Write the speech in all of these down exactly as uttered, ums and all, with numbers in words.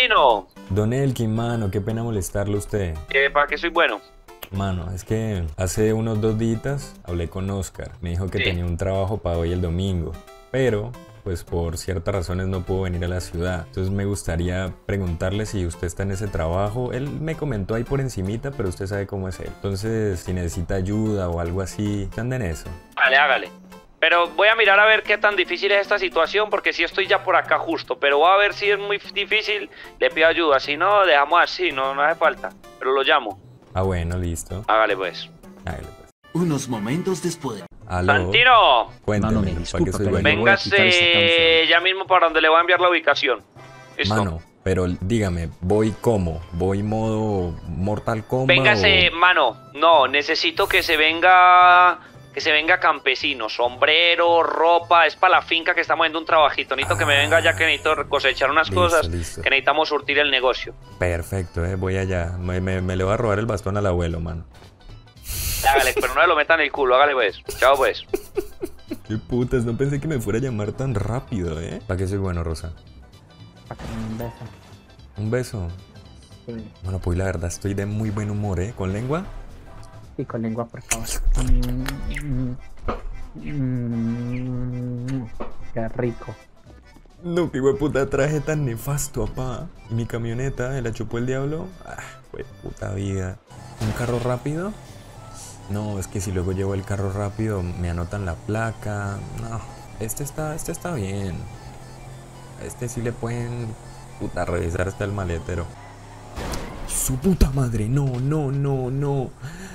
Santino. Don Elkin, mano, qué pena molestarle a usted. Eh, ¿Para qué soy bueno? Mano, es que hace unos dos días hablé con Oscar. Me dijo que Sí. tenía un trabajo para hoy el domingo. Pero, pues por ciertas razones no pudo venir a la ciudad. Entonces me gustaría preguntarle si usted está en ese trabajo. Él me comentó ahí por encimita, pero usted sabe cómo es él. Entonces, si necesita ayuda o algo así, ¿qué anda en eso? Vale, hágale. Pero voy a mirar a ver qué tan difícil es esta situación, porque si estoy ya por acá justo, pero voy a ver si es muy difícil, le pido ayuda. Si no, dejamos así, no, no hace falta. Pero lo llamo. Ah, bueno, listo. Hágale pues. Hágale, pues. Unos momentos después. Aló. Santino, Cuénteme, Mano, me ¿para disculpa, qué soy pero bueno? yo voy a quitar esta véngase canción. ya mismo para donde le voy a enviar la ubicación. ¿Listo? Mano, pero dígame, ¿voy cómo? ¿Voy modo Mortal Kombat? Véngase, o- mano. No, necesito que se venga... Que se venga campesino, sombrero, ropa, es para la finca que estamos haciendo un trabajito. Necesito que me venga ya que necesito cosechar unas Listo, cosas, listo. que necesitamos surtir el negocio. Perfecto, eh, voy allá. Me, me, me le voy a robar el bastón al abuelo, mano. Hágale, pero no le lo metan en el culo, hágale pues. Chao pues. Qué putas, no pensé que me fuera a llamar tan rápido, ¿eh? ¿Para qué soy bueno, Rosa? Para que me un beso. ¿Un beso? Sí. Bueno, pues la verdad estoy de muy buen humor, ¿eh? ¿Con lengua? Y con lengua, por favor. Mm, mm, mm, Qué rico. No, qué puta traje tan nefasto, papá. ¿Y mi camioneta? ¿Me la chupó el diablo? Ah, güey, puta vida. ¿Un carro rápido? No, es que si luego llevo el carro rápido me anotan la placa. No, este está, este está bien. A este sí le pueden, puta, revisar hasta el maletero. Su puta madre, no, no, no, no.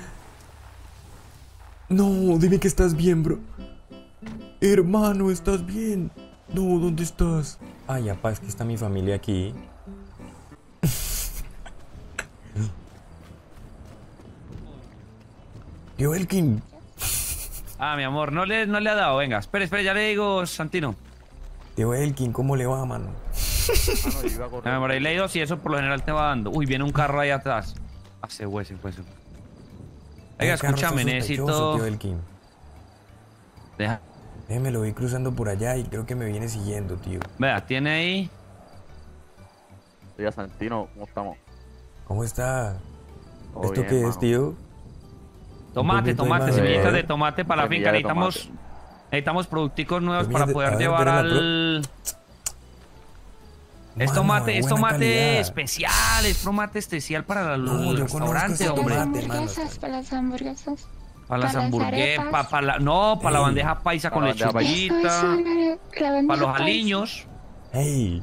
No, dime que estás bien, bro. Hermano, ¿estás bien? No, ¿dónde estás? Ay, apá, es que está mi familia aquí. Tío Elkin. Ah, mi amor, no le, no le ha dado, venga. Espere, espere, ya le digo, Santino. Tío Elkin, ¿cómo le va, mano? Ah, mi amor, ahí le digo si eso por lo general te va dando. Uy, viene un carro ahí atrás. Ah, se fue, se fue, se fue. Oiga, El carro está escúchame, sospechoso, necesito... Tío Elkin. Deja. Eh, me lo vi cruzando por allá y creo que me viene siguiendo, tío. Vea, tiene ahí... Oiga, Santino, ¿cómo estamos? ¿Cómo está? ¿Todo ¿Esto bien, qué es, mano? tío? Tomate, poquito de tomate, madera. semillitas de tomate para la Semilla finca. de Necesitamos... tomate. Necesitamos producticos nuevos Semillas para de- poder a ver, llevar espera, al... Es Mano, tomate, de es buena tomate calidad. especial, es tomate especial para el No, yo conozco restaurante, ese hombre. tomate. mano. hamburguesas, para las hamburguesas. Para las Para las hamburguesas, arepas. para la... No, para la Ey. bandeja paisa con Para la bandeja paisa. Eso, lechuguita, eso, la, la bandeja para los paisa. aliños. ¡Ey!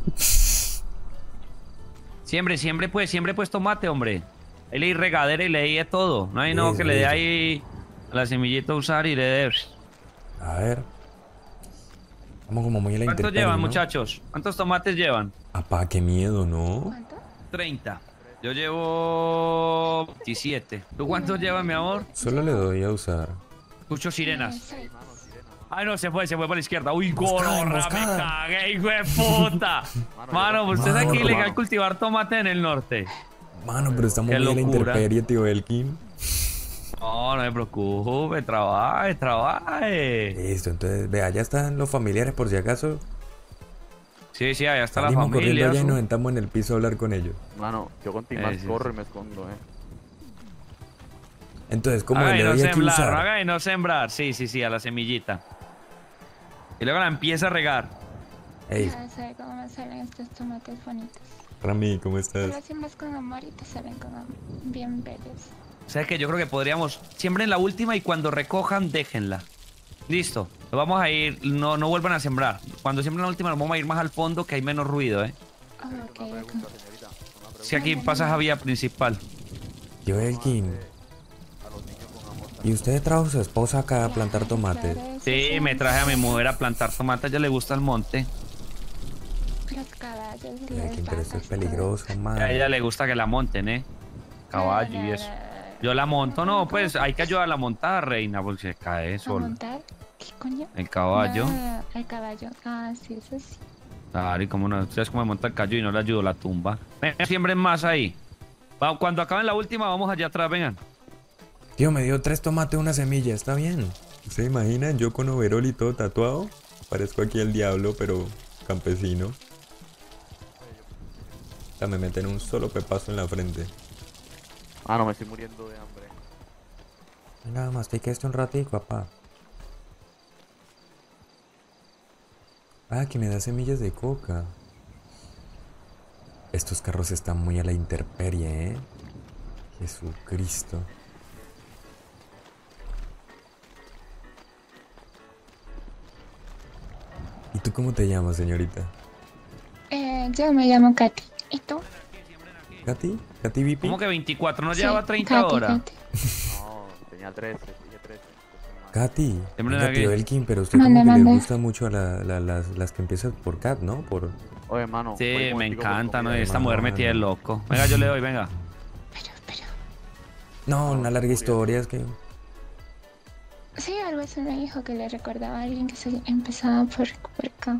Siempre, siempre pues, siempre pues tomate, hombre. Ahí le di regadera y le di de todo. No hay no Eso, que le dé eso. ahí a la semillita a usar y le dé... A ver. Vamos como muy a la ¿Cuántos intemperie, llevan, ¿no? muchachos? ¿Cuántos tomates llevan? Apá, qué miedo, ¿no? ¿Cuánto? treinta. Yo llevo veintisiete. ¿Tú cuántos llevas, mi amor? Solo le doy a usar. Escucho sirenas. Seis. Ay, no, se fue, se fue por la izquierda. Uy, Emboscada, gorra, me emboscada. cagué, hijo de puta. Mano, pues usted es Mano, aquí ilegal mano. cultivar tomate en el norte. Mano, pero estamos Qué muy a la locura. intemperie, tío Elkin. No, no me preocupe, trabaje, trabaje. Listo, entonces, vea, ya están los familiares por si acaso. Sí, sí, allá está la Salimos corriendo familia. allá y su- nos sentamos en el piso a hablar con ellos. Mano, yo con Eh, más sí, corro sí. y me escondo, eh. Entonces, ¿cómo Haga y le no doy aquí a sembrar, usar? haga y no sembrar. Sí, sí, sí, a la semillita. Y luego la empieza a regar. Ey, Ya sé cómo me salen estos tomates bonitos. Rami, ¿cómo Tú estás? los siembras con amor y te salen con amor. Bien bellos. O sea que yo creo que podríamos... Siembren la última y cuando recojan, déjenla. Listo. Nos vamos a ir... No, no vuelvan a sembrar. Cuando siembren la última, nos vamos a ir más al fondo que hay menos ruido, ¿eh? Oh, ok, ok. Si aquí pasa a vía principal. Tío Elkin. ¿Y usted trajo a su esposa acá a plantar tomates? Claro, eso Sí, me traje a mi mujer a plantar tomates. A ella le gusta el monte. Los caballos, Mira, las que pero esto es vacas, peligroso, man. A ella le gusta que la monten, ¿eh? todo. Caballo y eso. Yo la monto, no, pues hay que ayudarla a montar, reina, porque se cae ¿A sola. montar? ¿Qué coño? El caballo. Ah, el caballo. Ah, sí, eso sí. Claro, y como no, ustedes como monta el caballo y no le ayudo la tumba. Venga, siembren más ahí. Va- Cuando acaben la última, vamos allá atrás, vengan. Tío, me dio tres tomates, una semilla, está bien. ¿Se imaginan? Yo con overol y todo tatuado. Parezco aquí el diablo, pero campesino. O sea, me meten un solo pepazo en la frente. Ah, no, me estoy muriendo de hambre. Nada más, te quedaste un ratico, papá. Ah, que me da semillas de coca. Estos carros están muy a la intemperie, ¿eh? Jesucristo. ¿Y tú cómo te llamas, señorita? Eh, yo me llamo Katy. ¿Y tú? ¿Katy? ¿Katy V P? ¿Cómo que veinticuatro? ¿No Sí, llevaba treinta Katy, horas? Katy. No, tenía trece, dije trece. Katy, Siempre venga, aquí. tío Elkin, pero usted Mande, como que le mande. gusta mucho a la- la- las, las que empiezan por Kat, ¿no? Por... Oye, hermano. Sí, voy un me momentico por encanta, ¿no? comida. Esta mujer me tiene Mano. loco. Venga, yo le doy, venga. Pero, pero. No, una larga historia, es que... Sí, algo así me dijo que le recordaba a alguien que se empezaba por, por acá.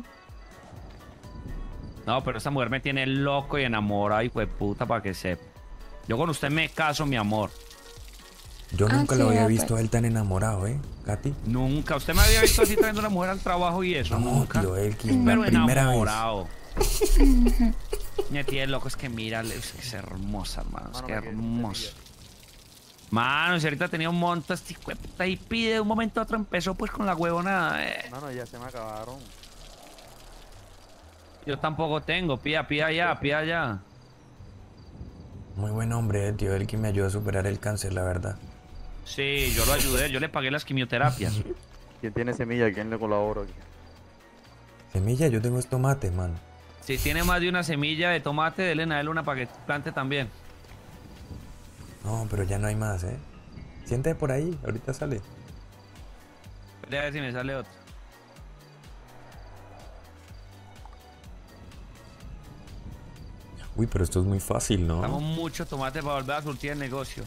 No, pero esta mujer me tiene loco y enamorado, hijo de puta, para que sepa. Yo con usted me caso, mi amor. Yo Ah, nunca sí, lo había ah, visto pues. a él tan enamorado, ¿eh? Katy. Nunca. ¿Usted me había visto así trayendo a una mujer al trabajo y eso? No, Nunca. tío Elkin, Pero la primera vez. enamorado. Me tiene loco, es que mírale, es que es hermosa, hermano. Es Mano, que me quedé sin hermosa. semillas. Mano, si ahorita tenía un montón este hijo de puta y pide de un momento a otro empezó pues con la huevona. Eh. Mano, ya se me acabaron. Yo tampoco tengo, pida, pida ya, pida ya. Muy buen hombre, eh, tío Elkin me ayudó a superar el cáncer, la verdad. Sí, yo lo ayudé, yo le pagué las quimioterapias. ¿Quién tiene semilla? ¿Quién le colabora? Semilla, yo tengo es tomate, man. Si tiene más de una semilla de tomate, denle a él una para que plante también. No, pero ya no hay más, ¿eh? Siente por ahí, ahorita sale. Voy a ver si me sale otro. Uy, pero esto es muy fácil, Estamos ¿no? mucho tomate para volver a surtir el negocio.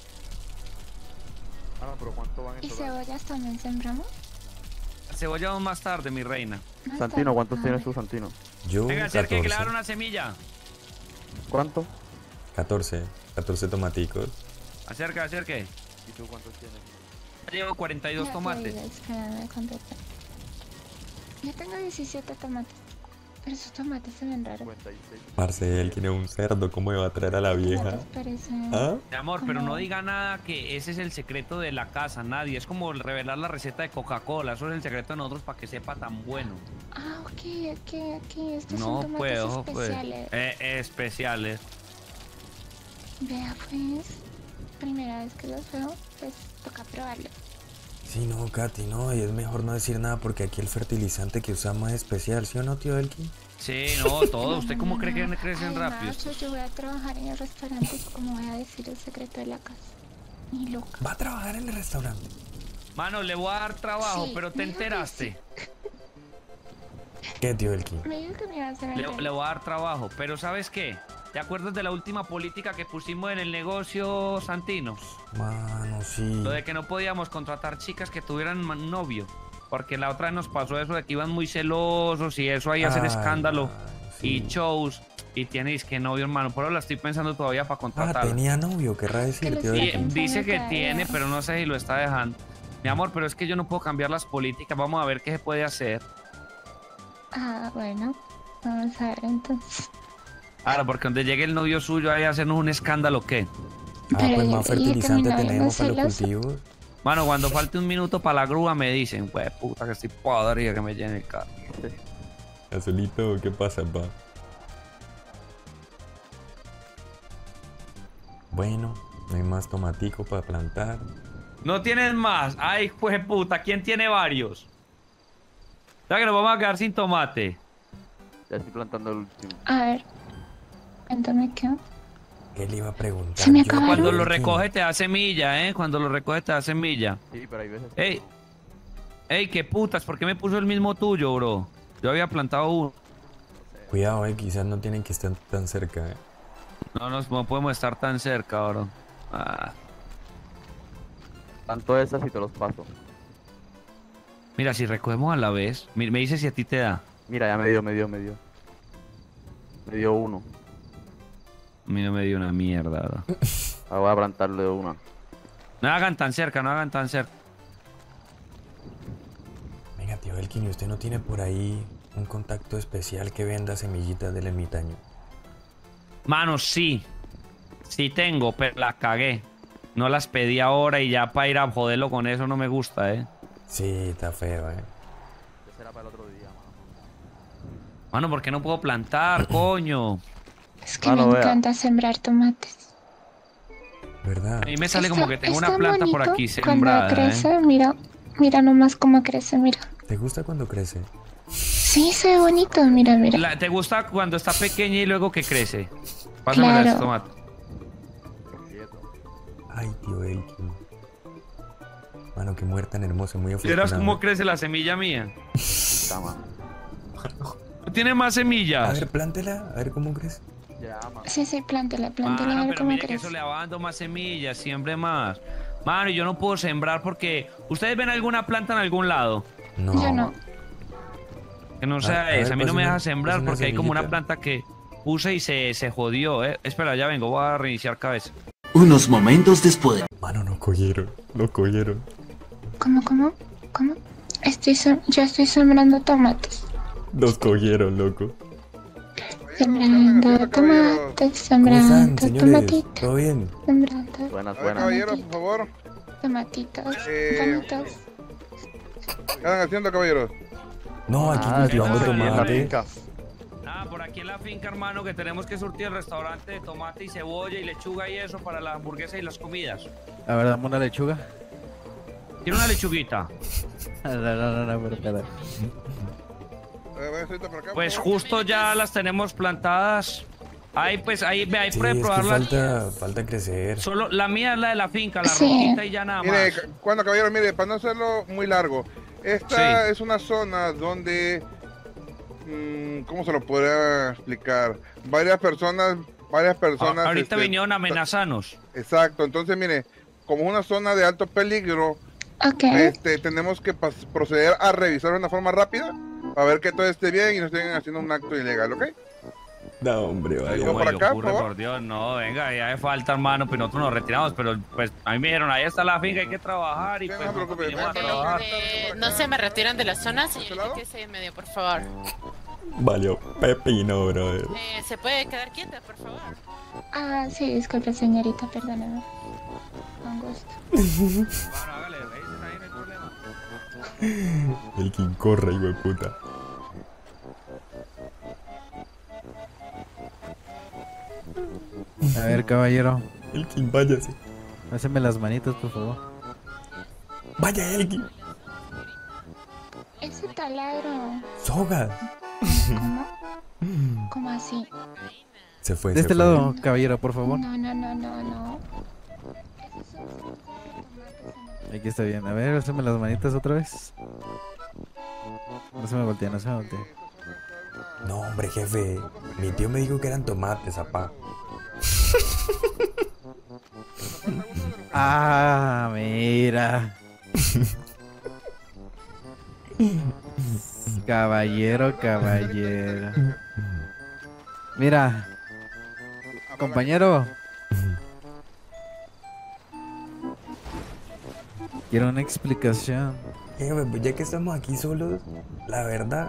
Ah, no, pero ¿cuánto van en ¿Y total? cebollas también sembramos? Cebolla vamos más tarde, mi reina. Más Santino, tarde. ¿cuántos Ah, tienes bueno. tú, Santino? Yo, Venga, acerque que le dan catorce. una semilla. ¿Cuánto? catorce. catorce tomaticos. Acerca, acerque. ¿Y tú cuántos tienes? Llevo cuarenta y dos Ya te tomates. digo, espérame, contesta. Yo tengo diecisiete tomates. Pero esos tomates se ven raros. cincuenta y seis. Parce, él tiene un cerdo, ¿cómo me va a traer a la vieja? Tomates parecen... ¿Ah? Mi amor, pero Como- no diga nada que ese es el secreto de la casa, nadie. Es como revelar la receta de Coca-Cola. Eso es el secreto de nosotros para que sepa tan bueno. Ah, ok, ok, ok. Estos No son tomates puedo, pues. especiales. Eh, especiales. Vea, pues. Primera vez que los veo, pues toca probarlos. Sí, no, Katy, no, y es mejor no decir nada porque aquí el fertilizante que usamos es especial, ¿sí o no, tío Elkin? Sí, no, todo. ¿Usted cómo cree que crecen Además, rápido? Yo, yo voy a trabajar en el restaurante, como voy a decir el secreto de la casa. Ni loca. Va a trabajar en el restaurante. Mano, le voy a dar trabajo, Sí, pero te me dijo que enteraste. ¿Qué, tío Elkin? Me dijo que me iba a hacer Le, algo. le voy a dar trabajo, pero ¿sabes qué? ¿Te acuerdas de la última política que pusimos en el negocio, Santino? Mano, sí. Lo de que no podíamos contratar chicas que tuvieran ma- novio. Porque la otra vez nos pasó eso de que iban muy celosos y eso ahí hacer Ay, escándalo mano, sí. y shows. Y tienes que novio, hermano. Pero la estoy pensando todavía para Ah, contratarla. tenía novio, querrá decir, lo tío estoy Y Elkin. pensando dice que todavía. tiene, pero no sé si lo está dejando. Mi amor, pero es que yo no puedo cambiar las políticas. Vamos a ver qué se puede hacer. Ah, bueno. Vamos a ver entonces. Ahora, porque donde llegue el novio suyo ahí a hacernos un escándalo, ¿qué? Ah, Pero pues yo más te dije que mi fertilizante novio no tenemos es para los celoso. cultivos. Mano, cuando falte un minuto para la grúa me dicen, pues puta que estoy podrida que me llene el carro. Azulito, ¿qué pasa, pa? Bueno, no hay más tomatico para plantar. No tienes más. Ay, pues puta, ¿quién tiene varios? O sea que nos vamos a quedar sin tomate. Ya estoy plantando el último. A ver. Cuéntame qué. ¿Qué le iba a preguntar? Se me yo, acabaron. Cuando tío lo Elkin? recoge te da semilla, ¿eh? Cuando lo recoge te da semilla. Sí, pero hay veces. Ey, ey, qué putas, ¿por qué me puso el mismo tuyo, bro? Yo había plantado uno. Cuidado, eh, quizás no tienen que estar tan cerca, eh. No, nos- no podemos estar tan cerca, bro. Ah. Tanto esas y te los paso. Mira, si recogemos a la vez, mi- me dice si a ti te da. Mira, ya me dio, me dio, me dio. Me dio uno. A mí no me dio una mierda, bro. Ahora voy a plantarle una. No hagan tan cerca, no hagan tan cerca. Venga, tío Elkin, ¿y usted no tiene por ahí un contacto especial que venda semillitas del ermitaño? Mano, sí. Sí tengo, pero las cagué. No las pedí ahora y ya para ir a joderlo con eso no me gusta, ¿eh? Sí, está feo, eh. Ese era para el otro día, mano. Mano, ¿por qué no puedo plantar, coño? Es que Ah, no, me vea. encanta sembrar tomates. ¿Verdad? A mí me sale Está- como que tengo está una planta por bonito aquí sembrada, Cuando ¿eh? crece, mira, mira nomás cómo crece, mira. ¿Te gusta cuando crece? Sí, se ve bonito, mira, mira. La- ¿Te gusta cuando está pequeña y luego que crece? Pásame Claro. las tomates. Ay, tío Elkin. Mano, qué mujer tan hermosa, muy ¿Vieras afortunada. cómo crece la semilla mía? Está, mano. ¿Tiene más A semillas? ver, plántela, a ver cómo crece. Ya, mano. Sí, sí, plántela, plántela, a Mano, ver pero cómo mire que crece. eso le va dando más semillas, siempre más. Mano, y yo no puedo sembrar porque... ¿Ustedes ven alguna planta en algún lado? No. Yo no. Que no A- sea a ver, esa. A mí no pásame- me deja sembrar pásame una porque hay como una semillita. planta que puse y se, se jodió, ¿eh? Espera, ya vengo, voy a reiniciar cabeza. Unos momentos después. Mano, no cogieron, lo cogieron. ¿Cómo, cómo? ¿Cómo? Estoy sem- yo estoy sembrando tomates. Nos cogieron, loco. Sembrando tomates, ¿Cómo están, sembrando señores? tomatitos, ¿Todo bien? sembrando Buenas, A ver, buenas. caballeros, por favor. tomatitos, Eh, tomatitos. ¿Qué están haciendo, caballeros? No, aquí Ah, cultivando estamos en la tomate. finca. Ah, por aquí en la finca, hermano, que tenemos que surtir el restaurante de tomate y cebolla y lechuga y eso para las hamburguesas y las comidas. A ver, dame una lechuga. ¿Tiene una lechuguita? No, no, no, no, pero espera. A ver, voy ahorita por acá, Pues por favor. justo ya las tenemos plantadas. Ahí, pues, ahí, ve, ahí Sí, pruebe es que probarlas. falta, falta crecer. Solo la mía es la de la finca, la Sí. rojita y ya nada Mire, más. ca- cuando caballeros, mire, para no hacerlo muy largo, esta Sí. es una zona donde, mm, ¿cómo se lo podría explicar? Varias personas, varias personas. A- ahorita este, vinieron a amenazarnos. Exacto, entonces mire, como es una zona de alto peligro, Ok. este, tenemos que pas- proceder a revisar de una forma rápida, a ver que todo esté bien y no estén haciendo un acto ilegal, ¿ok? No, hombre, vale. Vengo ¿Cómo por le acá, ocurre, por favor. por Dios? No, venga, ya me falta, hermano, pues nosotros nos retiramos, pero pues a mí me dijeron, ahí está la finca, hay que trabajar y Sí, no pues se nosotros preocupe, vinimos a ven, trabajar. Eh, no se me retiran de la zona, ¿Este señorita, lado? que es en medio, por favor. Valió pepino, brother. Eh, ¿Se puede quedar quieta, por favor? Ah, sí, disculpe, señorita, perdóname. Con gusto. Bueno, hágale, revisen ahí, no hay problema. El King corre, hijo de puta. A ver, caballero. El King, váyase. Pásame las manitas, por favor. Vaya, Elkin. Ese taladro. Soga. ¿Cómo? ¿Cómo así? Se fue. De se este fue. lado, caballero, por favor. No, no, no, no, no. Esos son tomates. Aquí está bien. A ver, pásame las manitas otra vez. No se me voltea, no se me voltea. No, hombre, jefe. Mi tío me dijo que eran tomates, apá. Ah, mira. Caballero, caballero. Mira, compañero. Quiero una explicación. Jefe, pues ya que estamos aquí solos, la verdad.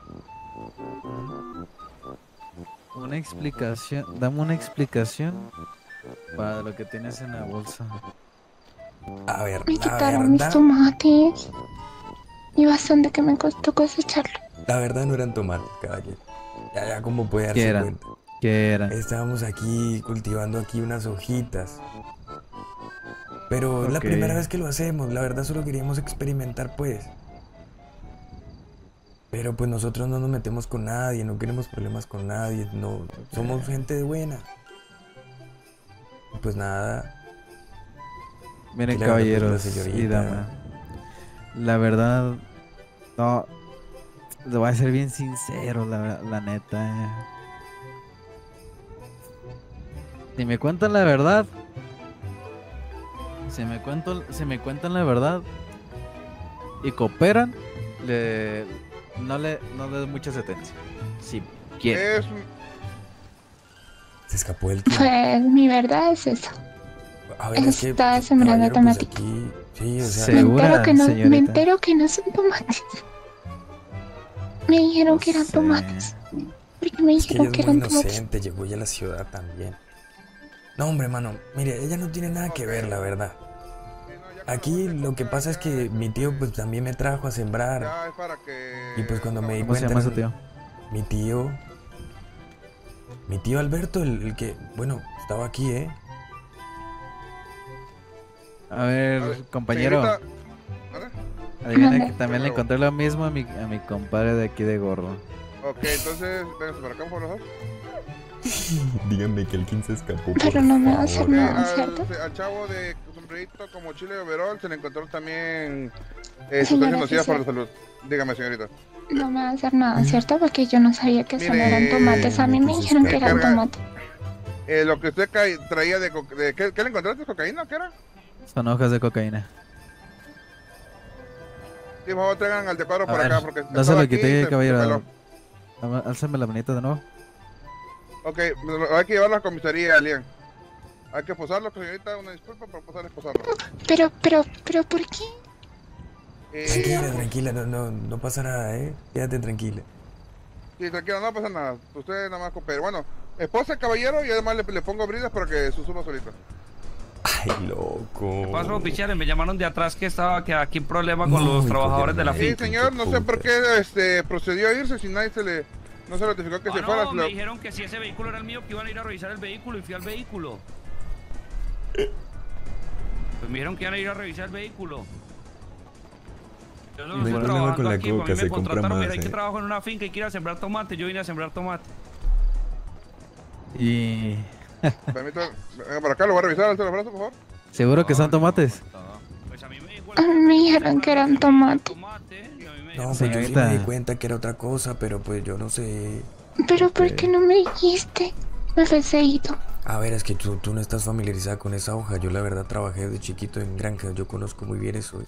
Una explicación. Dame una explicación para lo que tienes en la bolsa. A ver, Me la quitaron mis verdad. tomates. Y bastante que me costó cosecharlo. La verdad no eran tomates, caballero. Ya, ya, como puede darse ¿Qué eran? cuenta. ¿Qué era? Estábamos aquí cultivando aquí unas hojitas. Pero es la Ok. primera vez que lo hacemos. La verdad solo queríamos experimentar, pues. Pero pues nosotros no nos metemos con nadie, no queremos problemas con nadie, no somos gente buena. Pues nada. Miren, ¿Qué le va a pedir la caballeros señorita? y dama. La verdad, no. Le voy a ser bien sincero, la, la neta. eh. Si me cuentan la verdad, si me, cuento, si me cuentan la verdad y cooperan, le, no le no le doy mucha sentencia. Si quieren. Es, Se escapó el tío. Pues mi verdad es eso. A ver, es que, Está sembrando caballero, pues, tomatitos. aquí, sí, o sea, Me Segura, entero que no, me señorita. entero que no son tomates. Me dijeron que eran sé. tomates. Porque me Es que ella dijeron es que muy eran tomates. inocente, llegó ya a la ciudad también. No, hombre, mano, mire, ella no tiene nada que ver, la verdad. Aquí lo que pasa es que mi tío pues también me trajo a sembrar. Ya es para que... Y pues cuando me di ¿Cómo se cuenta... llama su tío? Mi tío... Mi tío Alberto, el, el que... Bueno, estaba aquí, ¿eh? A ver, A ver, compañero. señorita, ¿vale? Adivina Mande. que también le encontré lo mismo a mi, a mi compadre de aquí de gorro. Ok, entonces, vénganse para acá, por favor. Díganme que el quince escapó. Pero no me va a hacer Ok, nada, al, ¿cierto? al chavo de sombrerito como chile de overol se le encontró también eh, Señora sustancias nocivas para la oficial. salud. Dígame, señorita. No me va a hacer nada, ¿cierto? Porque yo no sabía que solo Mire, eran tomates. A mí me entonces, dijeron que eran carga- tomates. Eh, lo que usted ca- traía de, co- de ¿qué, ¿qué le encontraste? ¿Cocaína o qué era? Son hojas de cocaína. Sí, por favor, traigan al de cuadro A por ver, acá porque no se estaba lo aquí y quité, se- caballero. se peló. Ama- Álzame la manita de nuevo. Ok, lo- hay que llevarlo a la comisaría, Lian. Hay que posarlo, señorita, una disculpa por posar, posarlo. Pero, pero, pero, ¿por qué? Eh, Tranquila, tranquila, no, no, no pasa nada, ¿eh? Quédate tranquila. Sí, tranquilo, no pasa nada. Usted nada más coopere. Bueno, esposa el caballero y además le, le pongo bridas para que se suba solito. Ay, loco. ¿Qué pasó, oficiales? Me llamaron de atrás que estaba que aquí un problema con No, los y trabajadores de la cogieron Sí, finca. Ay, señor, no puta. sé por qué este, procedió a irse si nadie se le... No se notificó que Ah, se no, fuera. me lo- dijeron que si ese vehículo era el mío, que iban a ir a revisar el vehículo y fui al vehículo. Pues me dijeron que iban a ir a revisar el vehículo. Yo no No hay estoy problema trabajando con la aquí, pues a coca, mí me se compra contrataron, más, mira, hay que eh. trabajo en una finca y que ir a sembrar tomate, yo vine a sembrar tomate. Y... Permítame, venga para acá, lo voy a revisar, alza los brazos, por favor. ¿Seguro que son tomates? Pues a mí me dijo A mí me dijeron que eran tomates. tomate, y a mí me No, dijeron- pues yo sí me Señorita. di cuenta que era otra cosa, pero pues yo no sé. Pero, ¿por qué no me dijiste? Me hubiese ido. A ver, es que tú, tú no estás familiarizada con esa hoja. Yo la verdad trabajé de chiquito en granjas, yo conozco muy bien eso.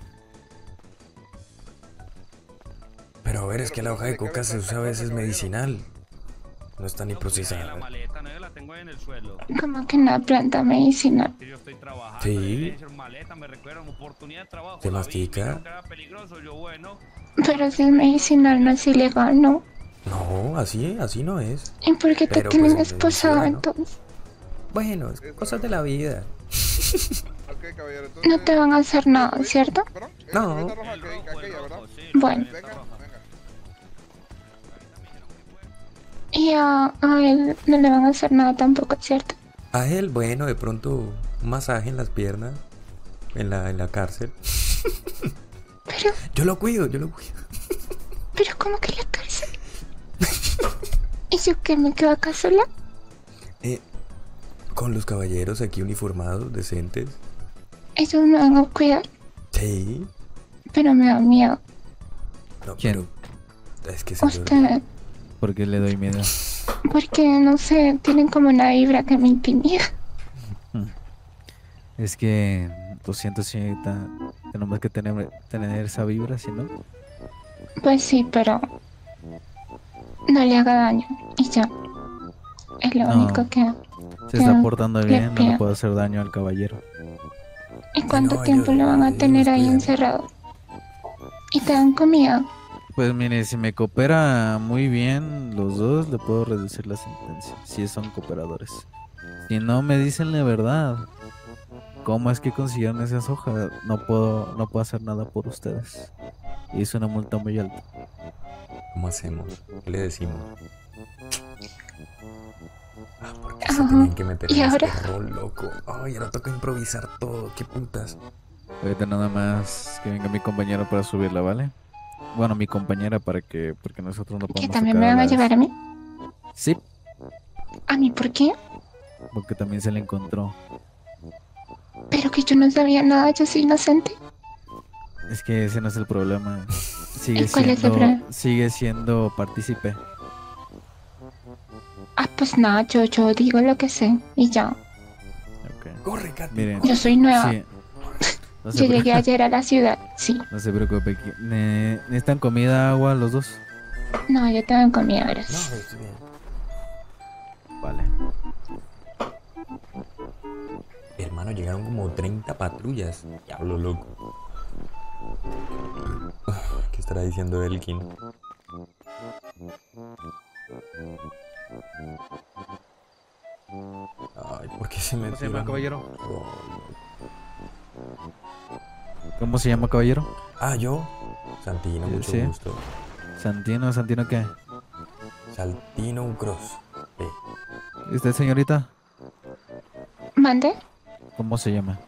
Pero a ver, es que la hoja de coca se usa a veces medicinal. No está ni No, pues, ahí en la procesada. maleta, no, yo la tengo ahí en el suelo. Como que una planta medicinal. Que yo estoy trabajando, Sí. debe ser maleta, me recuerdan oportunidad de trabajo. ¿Se la vi, mastica? me dijeron que era peligroso, yo bueno. Pero si es medicinal no es ilegal, ¿no? No, así, así no es. ¿Y por qué te Pero, tienen pues, esposado menciona, ¿no? entonces? Bueno, es cosas de la vida. Ok, caballero, entonces... No te van a hacer nada, ¿cierto? ¿Perdón? ¿Es No. la camioneta roja El que- rojo, el aquella, ¿verdad? rojo, sí, Bueno. la Venga, camioneta roja. venga. Y a, a él no le van a hacer nada tampoco, ¿cierto? A él, bueno, de pronto un masaje en las piernas, en la, en la cárcel. Pero, Yo lo cuido, yo lo cuido. pero ¿cómo que la cárcel? ¿Y yo qué me quedo acá sola? Eh, con los caballeros aquí uniformados, decentes. Ellos me van a cuidar, Sí. pero me da miedo. No, ¿Quién? pero es que señor, Usted, ¿Por qué le doy miedo? porque no sé, tienen como una vibra que me intimida. Es que... Lo siento, señorita. Tenemos que tener, tener esa vibra, si no... Pues sí, pero no le haga daño y ya. Es lo No. único que... Se está Ya, portando le bien, no le pido. puedo hacer daño al caballero. ¿Y cuánto No, tiempo yo- lo van a ellos tener ahí cuidan. encerrado? ¿Y te dan comida? Pues mire, si me coopera muy bien los dos, le puedo reducir la sentencia, si son cooperadores. Si no me dicen la verdad, ¿cómo es que consiguieron esas hojas? No puedo, no puedo hacer nada por ustedes. Y es una multa muy alta. ¿cómo hacemos? ¿Qué le decimos? Ah, porque se Ajá. tienen que meter ¿Y en ahora? este rol, loco. Ay, ahora toca improvisar todo, qué putas. Ahorita nada más que venga mi compañero para subirla, ¿vale? Bueno, mi compañera para que, porque nosotros no ¿Que podemos también me sacar van a las- llevar a mí? Sí, ¿A mí por qué? porque también se le encontró. Pero que yo no sabía nada, yo soy inocente. Es que ese no es el problema. Sigue ¿Y cuál es el siendo, problema? sigue siendo partícipe. Ah, pues nada, yo, yo digo lo que sé y ya. Ok. Corre, Katy. Miren, Yo soy nueva. sí. No se, Yo pre- llegué ayer a la ciudad, sí. no se preocupe. que- ne- ¿Necesitan comida, agua, los dos? No, yo tengo comida, No, gracias. estoy bien. Vale. Hermano, llegaron como treinta patrullas. Diablo, loco. ¿Qué estará diciendo Elkin? Ay, ¿por qué se me ¿Cómo se llama, tiran? caballero? Oh. ¿Cómo se llama, caballero? Ah, ¿yo? Santino, mucho Sí. gusto. Santino, ¿Santino qué? Saltino Ucros. Sí. ¿Y usted, señorita? ¿Mande? ¿Cómo se llama?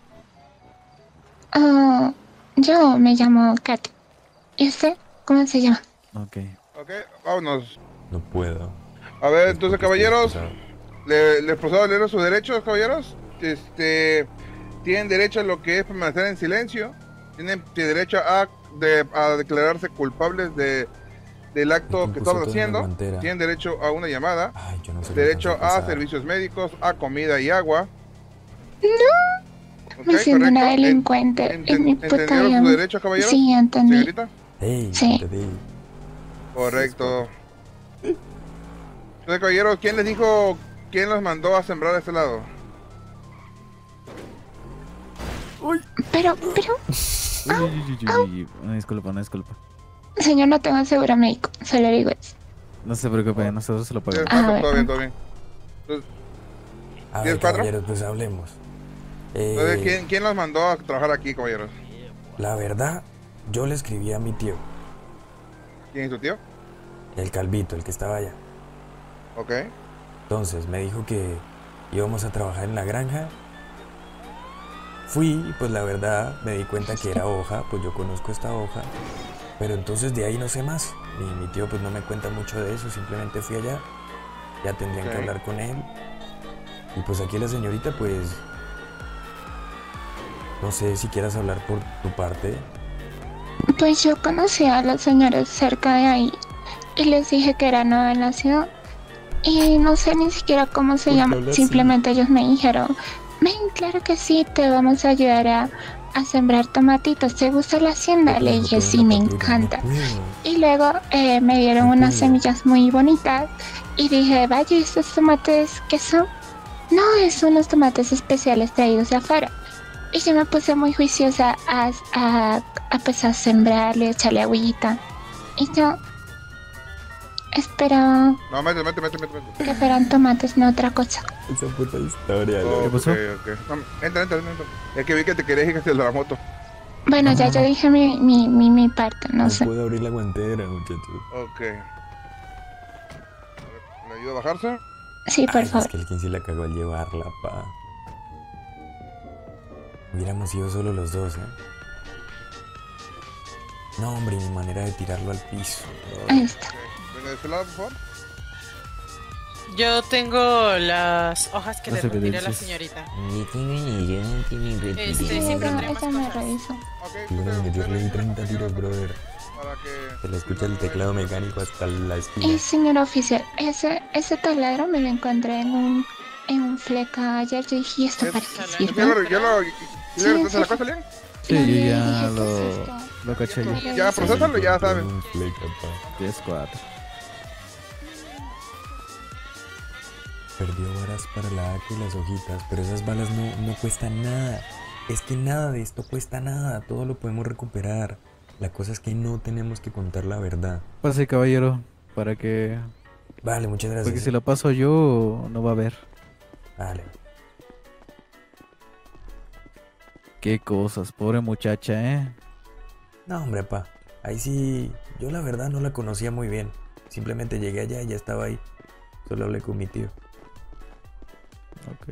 Ah, yo me llamo Katy. ¿Y usted? ¿Cómo se llama? Ok. Ok, vámonos. No puedo. A ver, Es entonces, porque estoy caballeros, pesado. le- les procedo a leer sus derechos, caballeros. Este, tienen derecho a lo que es permanecer en silencio. Tienen derecho a, de- a declararse culpables de, del acto Me que compuse estaban todo en la haciendo. guantera. Tienen derecho a una llamada. Ay, yo no sé. Derecho a servicios médicos, a comida y agua. Ok, Me siento una correcto. En- delincuente. enten- y mi puta ¿Entendieron vida sus me- derechos, caballeros? Sí, entendí. Señorita. Hey, Sí. te di. Correcto. Entonces, caballeros, ¿quién les dijo, quién los mandó a sembrar a este lado? Pero, pero, Uy, uy, uy, uy, uy, uy. Una disculpa, una disculpa. señor, no tengo seguro médico. Solo digo eso. No se preocupe, nosotros se lo ¿Tienes pagamos. cuatro? Ah, Todo bien, bueno. todo bien. Entonces, A ¿Tienes ver, cuatro? caballeros, pues hablemos. Eh, entonces, ¿quién, ¿quién los mandó a trabajar aquí, caballeros? La verdad, yo le escribí a mi tío, ¿Quién es tu tío? el calvito, el que estaba allá. Ok. Entonces me dijo que íbamos a trabajar en la granja. Fui y pues la verdad me di cuenta que era hoja, pues yo conozco esta hoja. Pero entonces de ahí no sé más. Mi, mi tío pues no me cuenta mucho de eso, simplemente fui allá. Ya tendrían Ok. que hablar con él. Y pues aquí la señorita pues... No sé si quieras hablar por tu parte. Pues yo conocí a los señores cerca de ahí y les dije que era nueva en la ciudad y no sé ni siquiera cómo se ¿Por qué llama. hablas Simplemente ellos me dijeron, ven, claro que sí, te vamos a ayudar a, a sembrar tomatitos. ¿Te gusta la hacienda? Yo Le tengo dije, todo en sí, la me patrulla, no encanta. puedo. Y luego eh, me dieron No unas puedo. semillas muy bonitas y dije, vaya, ¿y estos tomates qué son? No, es unos tomates especiales traídos de afuera. Y yo me puse muy juiciosa a, a, a, pues, a sembrarle, echarle agüita. Y yo esperaba No, mete, mete, mete, mete. mete. que fueran tomates, no otra cosa. Esa puta historia, Oh, loco. pasó? ok, ok. No, entra, entra, entra. Es que vi que te querías ir hacia la moto. Bueno, No, ya no, yo no. dije mi, mi, mi, mi parte, no, No sé. puedo abrir la guantera, muchachos. Ok. A ver, ¿le ayudo a bajarse? Sí, por Ay, favor. es que el quien sí la cagó al llevarla, pa. Hubiéramos sido solo los dos, ¿eh? No, hombre, mi manera de tirarlo al piso. Ahí está. Venga, de este lado, por favor. Yo tengo las hojas que No le se retiré a la evidencias. señorita. Sí, Este, siempre ella, tendré más ella me cosas. revisó. Ok, Tuvieron que meterle ahí treinta tiros, brother. Para que... Se le escucha el teclado mecánico hasta la esquina. Y señor oficial, ese, ese taladro me lo encontré en un, en un fleca ayer. Yo dije, ¿y esto Es- para qué es- Yo sirve? lo... Yo lo... ¿Le Sí, regresaste sí, la sí. cosa, Lian? Sí, Y yo dije, ya ¿qué es lo, esto? lo caché yo. Ya, procésalo, ya Encontré sabes. un fleca, pa. diez cuatro. Perdió varas para la A K y las hojitas, pero esas balas no, no cuestan nada. Es que nada de esto cuesta nada, todo lo podemos recuperar. La cosa es que no tenemos que contar la verdad. Pase, caballero, para que... Vale, muchas gracias. Porque si eh. lo paso yo, no va a haber. Vale. Qué cosas, pobre muchacha, ¿eh? No, hombre, pa. Ahí sí, yo la verdad no la conocía muy bien. Simplemente llegué allá y ya estaba ahí. Solo hablé con mi tío. Ok.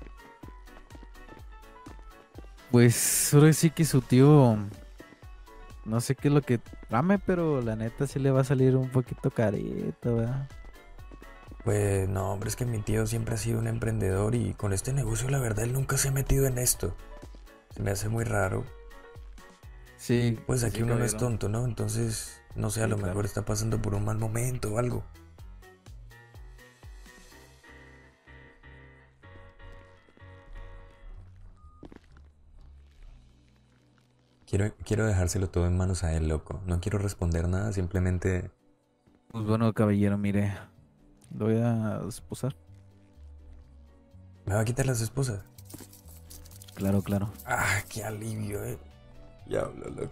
Pues ahora sí que su tío... No sé qué es lo que trame, pero la neta sí le va a salir un poquito carito, ¿verdad? Pues no, hombre, es que mi tío siempre ha sido un emprendedor y con este negocio la verdad él nunca se ha metido en esto. Se me hace muy raro. Sí. Pues aquí sí, uno no es caballero. tonto, ¿no? Entonces, no sé, a Sí, lo claro. mejor está pasando por un mal momento o algo. Quiero, quiero dejárselo todo en manos a él, loco. No quiero responder nada, simplemente... Pues bueno, caballero, mire. Lo voy a esposar. ¿Me va a quitar las esposas? Claro, claro. Ah, qué alivio, eh. Diablo, loco.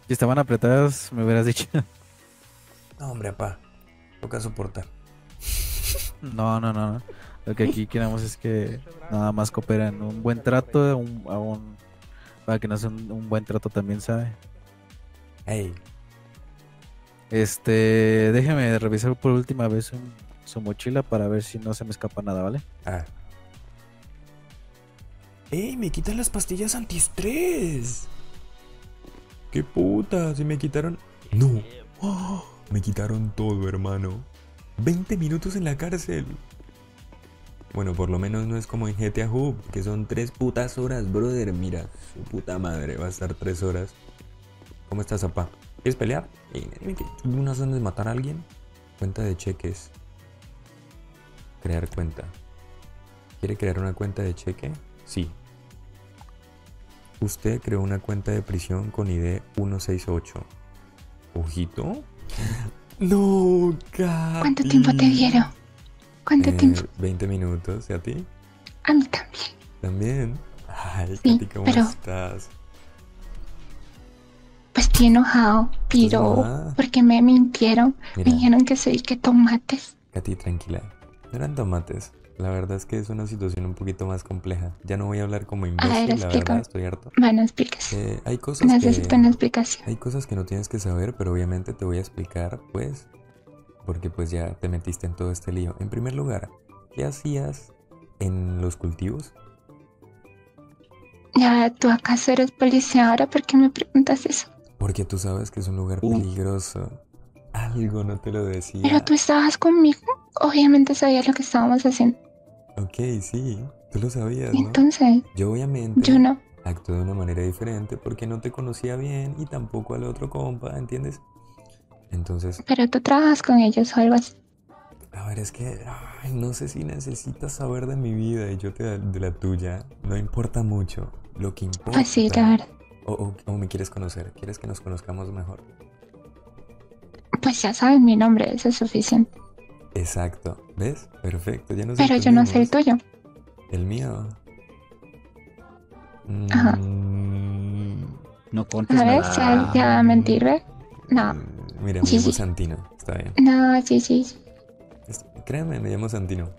Si estaban apretadas, me hubieras dicho. No, hombre, papá. Toca soportar. No, no, no, no. Lo que aquí queremos es que nada más cooperen. Un buen trato, un, a un, para que no sea un, un buen trato también, ¿sabe? Hey. Este, déjeme revisar por última vez un- su mochila para ver si no se me escapa nada, ¿vale? Ah. ¡Ey! Me quitan las pastillas antiestrés. ¡Qué puta! Si me quitaron. ¡No! ¡Oh! Me quitaron todo, hermano. veinte minutos en la cárcel. Bueno, por lo menos no es como en G T A Hub, que son tres putas horas, brother. Mira, su puta madre, va a estar tres horas. ¿Cómo estás, papá? ¿Quieres pelear? Eh, dime que tú unas ganas de matar a alguien. Cuenta de cheques. Crear cuenta. ¿Quiere crear una cuenta de cheque? Sí. Usted creó una cuenta de prisión con I D ciento sesenta y ocho. ¿Ojito? No, Katy. ¿Cuánto tiempo te dieron? ¿Cuánto Eh, tiempo? veinte minutos. ¿Y a ti? A mí también. ¿También? Ay, Sí, Katy, ¿cómo pero- estás? Pues estoy enojado, pero enojada? porque me mintieron. Mira. Me dijeron que soy que tomates. Katy, tranquila. No eran tomates. La verdad es que es una situación un poquito más compleja. Ya no voy a hablar como imbécil, la verdad, explícame. estoy harto. Bueno, explíquese. Eh, hay cosas Necesito que... una explicación. Hay cosas que no tienes que saber, pero obviamente te voy a explicar, pues, porque pues ya te metiste en todo este lío. En primer lugar, ¿qué hacías en los cultivos? Ya, ¿tú acaso eres policía ahora? ¿Por qué me preguntas eso? Porque tú sabes que es un lugar peligroso. Algo no te lo decía. Pero tú estabas conmigo. Obviamente sabías lo que estábamos haciendo. Ok, sí, tú lo sabías, ¿no? Entonces, Yo obviamente yo no. actué de una manera diferente porque no te conocía bien y tampoco al otro compa, ¿entiendes? Entonces, Pero tú trabajas con ellos o algo así. a ver, es que ay, no sé si necesitas saber de mi vida y yo te de la tuya. No importa mucho. Lo que importa... Pues sí, la verdad. O, o- o me quieres conocer, quieres que nos conozcamos mejor. Pues ya saben mi nombre, eso es suficiente. Exacto, ¿ves? Perfecto, ya nos Pero yo no sé el entendimos. tuyo. El mío. Ajá. Mm, No contes A ver, nada. ya, ya va a mentir, ¿ves? No, mira, me Sí, llamo sí. Santino, está bien. no, sí, sí. sí. Es- Créeme, me llamo Santino.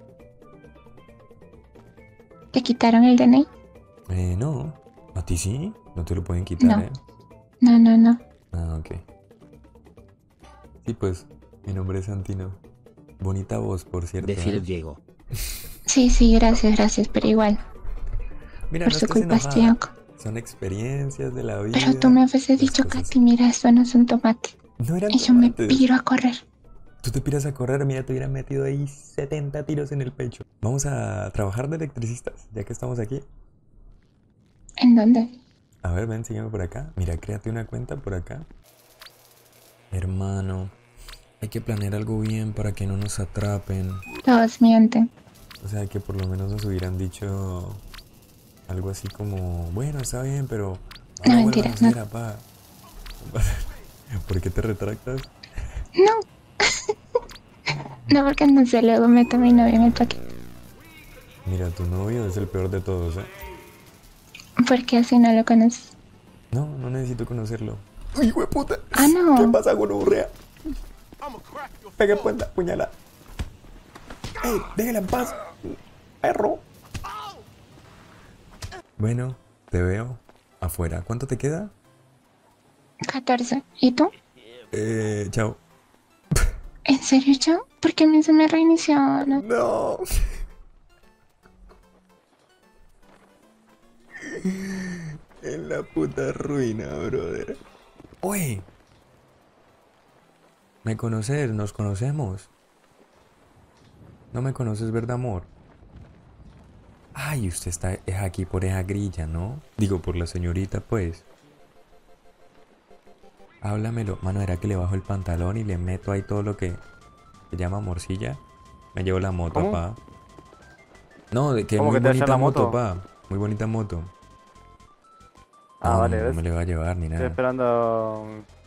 ¿Te quitaron el D N I? Eh, no. ¿A ti sí? No te lo pueden quitar, No. ¿eh? No, no, no. Ah, ok. Sí, pues, mi nombre es Santino. Bonita voz, por cierto. Decir ¿eh? Diego. Sí, sí, gracias, gracias, pero igual. Mira, Por no su estés culpa estoy enojada. acá. Son experiencias de la vida. Pero tú me habías las dicho, cosas- Katy, mira, esto no es un tomate. No eran Y yo me tomates. piro a correr. Tú te piras a correr, mira, te hubieran metido ahí setenta tiros en el pecho. Vamos a trabajar de electricistas, ya que estamos aquí. ¿En dónde? A ver, ven, sígueme por acá. Mira, créate una cuenta por acá. Hermano, hay que planear algo bien para que no nos atrapen. Todos mienten. O sea, que por lo menos nos hubieran dicho algo así como, bueno, está bien, pero No, ahora mentira, vuelvan a hacer, no. apá. ¿Por qué te retractas? No. No, porque entonces luego meto a mi novio en el paquete. Mira, tu novio es el peor de todos, ¿eh? Porque así no lo conoces. No, no necesito conocerlo. ¡Uy, hijo de puta! Ah, no. ¿Qué pasa, gonorrea? Pegue puenta, puñala. ¡Ey, déjela en paz! ¡Perro! Bueno, te veo afuera. ¿Cuánto te queda? catorce. ¿Y tú? Eh, chao. ¿En serio, yo? ¿Por qué a mí se me reinició? No. No. En la puta ruina, brother. Oye. ¿Me conoces? ¿Nos conocemos? ¿No me conoces, verdad, amor? Ay, usted está es aquí por esa grilla, ¿no? Digo, por la señorita, pues. Háblamelo. Mano, ¿era que le bajo el pantalón y le meto ahí todo lo que se llama morcilla? Me llevo la moto, ¿Cómo? pa. No, de que ¿Cómo muy que te vas a bonita la moto, moto? pa. Muy bonita moto. Ah, No, vale, no, ¿ves? me le va a llevar ni Estoy nada. esperando.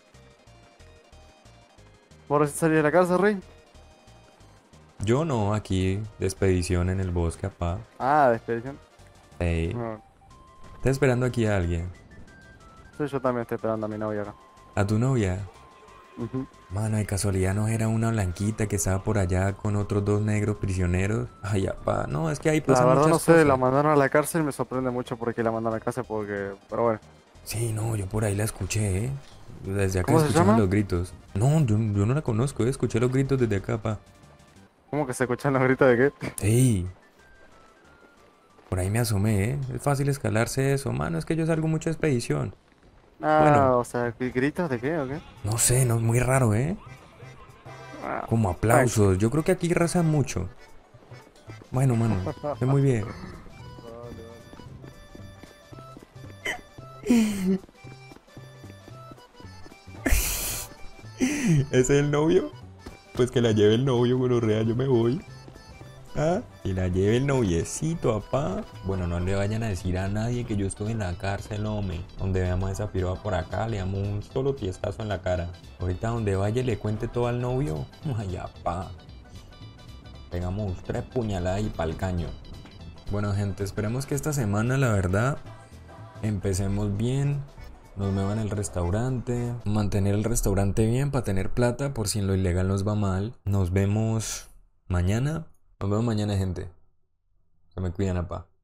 ¿Vos recién salís de la casa, Rey? Yo no, aquí, de expedición en el bosque, pa. Ah, de expedición. Ey. No. Está esperando aquí a alguien. Sí, yo también estoy esperando a mi novia acá. ¿A tu novia? Ujú. Mano, de casualidad no era una blanquita que estaba por allá con otros dos negros prisioneros. Ay, apá, no, es que ahí La pasan verdad no muchas sé, cosas. la mandaron a la cárcel, me sorprende mucho porque la mandaron a la cárcel porque... Pero bueno. Sí, no, yo por ahí la escuché, ¿eh? Desde acá ¿Cómo se escuchamos llama? los gritos. No, yo, yo no la conozco, ¿eh? Escuché los gritos desde acá, pa. ¿Cómo que se escuchan los gritos de qué? Sí. Por ahí me asomé, ¿eh? Es fácil escalarse eso, mano, es que yo salgo mucho de expedición. Ah, Bueno. o sea, ¿gritos de qué o qué? No sé, no, muy raro, ¿eh? Ah, Como aplausos. Yo creo que aquí rezan mucho. Bueno, mano, es muy bien. ¿Ese es el novio? Pues que la lleve el novio, gonorrea, yo me voy. ¿Ah? Que la lleve el noviecito, apá. Bueno, no le vayan a decir a nadie que yo estoy en la cárcel, hombre. Donde veamos a esa piroa por acá, le damos un solo tiestazo en la cara. Ahorita donde vaya y le cuente todo al novio. Ay, apá. Pegamos tres puñaladas y pa'l caño. Bueno, gente, esperemos que esta semana, la verdad, empecemos bien. Nos muevan el restaurante. Mantener el restaurante bien para tener plata por si en lo ilegal nos va mal. Nos vemos mañana. Nos vemos mañana, gente. Se me cuidan, apá.